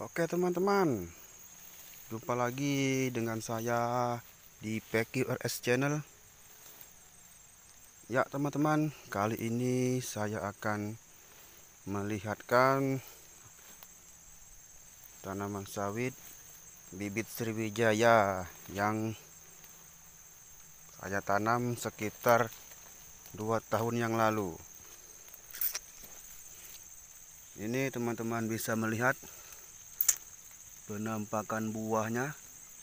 Oke teman-teman, jumpa lagi dengan saya di PQRS Channel. Ya teman-teman, kali ini saya akan melihatkan tanaman sawit bibit Sriwijaya yang saya tanam sekitar 2 tahun yang lalu. Ini teman-teman bisa melihat penampakan buahnya.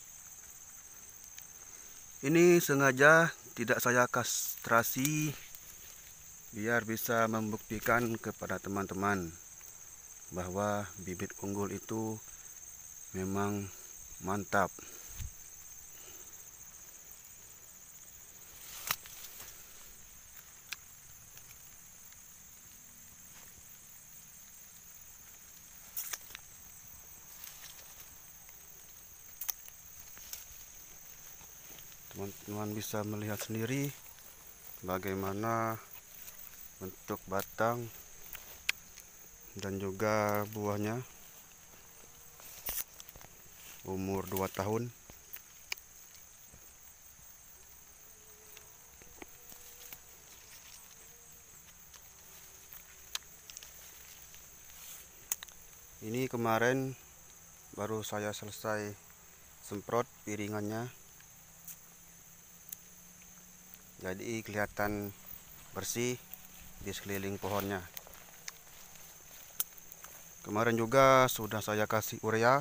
Ini sengaja tidak saya kastrasi biar bisa membuktikan kepada teman-teman bahwa bibit unggul itu memang mantap. Teman-teman bisa melihat sendiri bagaimana bentuk batang dan juga buahnya. Umur 2 tahun. Ini kemarin baru saya selesai semprot piringannya, jadi kelihatan bersih di sekeliling pohonnya. Kemarin juga sudah saya kasih urea.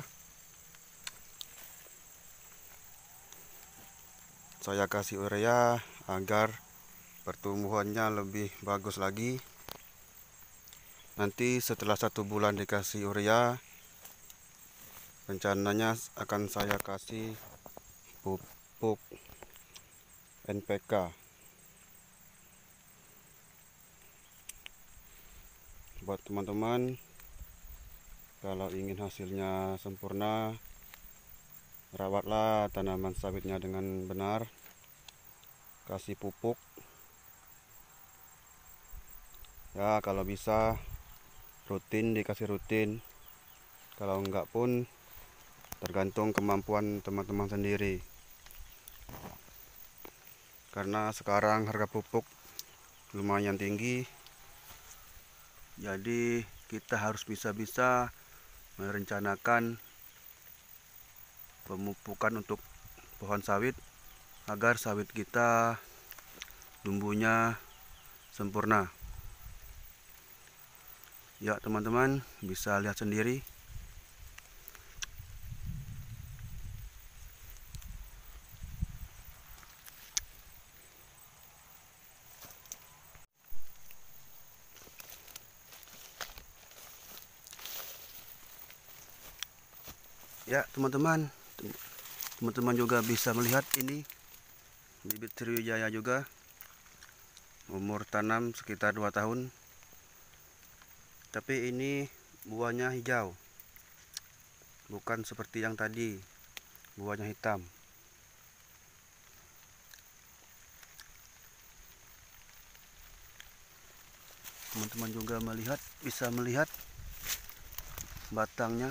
Saya kasih urea agar pertumbuhannya lebih bagus lagi. Nanti setelah 1 bulan dikasih urea, rencananya akan saya kasih pupuk NPK. Buat teman-teman, kalau ingin hasilnya sempurna, rawatlah tanaman sawitnya dengan benar. Kasih pupuk. Ya, kalau bisa rutin dikasih rutin. Kalau enggak pun tergantung kemampuan teman-teman sendiri. Karena sekarang harga pupuk lumayan tinggi. Jadi kita harus bisa-bisa merencanakan pemupukan untuk pohon sawit agar sawit kita tumbuhnya sempurna. Ya teman-teman bisa lihat sendiri. Ya teman-teman juga bisa melihat ini bibit Sriwijaya juga. Umur tanam sekitar 2 tahun. Tapi ini buahnya hijau, bukan seperti yang tadi buahnya hitam. Teman-teman juga bisa melihat batangnya,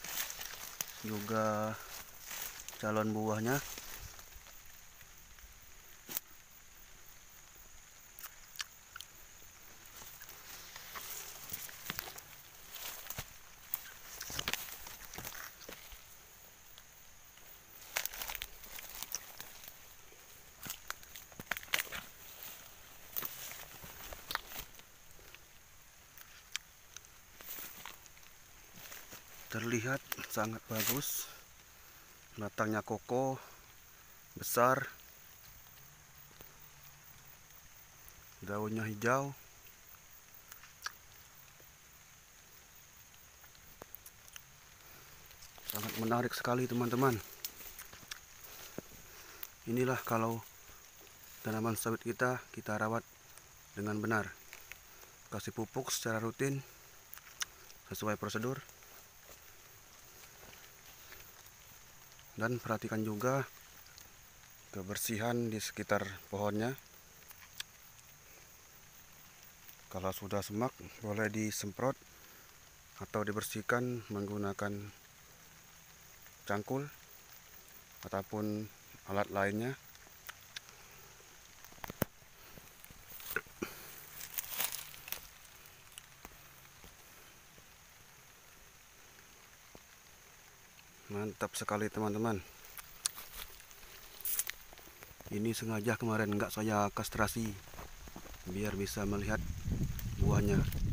juga calon buahnya. Terlihat sangat bagus, batangnya kokoh, besar, daunnya hijau. Sangat menarik sekali teman-teman. Inilah kalau tanaman sawit kita rawat dengan benar. Kasih pupuk secara rutin sesuai prosedur. Dan perhatikan juga kebersihan di sekitar pohonnya. Kalau sudah semak boleh disemprot atau dibersihkan menggunakan cangkul ataupun alat lainnya. Mantap sekali teman-teman. Ini sengaja kemarin nggak saya kastrasi biar bisa melihat buahnya.